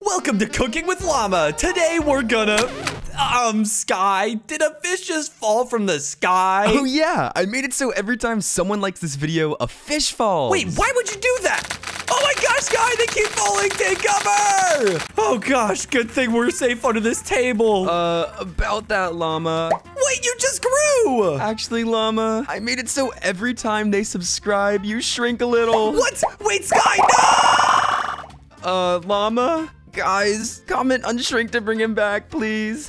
Welcome to Cooking with Llama. Today we're gonna... Sky, did a fish just fall from the sky? Oh yeah, I made it so every time someone likes this video, a fish falls. Wait, why would you do that? Oh my gosh, Sky, they keep falling. Take cover! Oh gosh, good thing we're safe under this table. About that, Llama. Wait, you just grew! Actually, Llama, I made it so every time they subscribe, you shrink a little. What? Wait, Sky, no! Llama? Guys, comment unshrink to bring him back, please.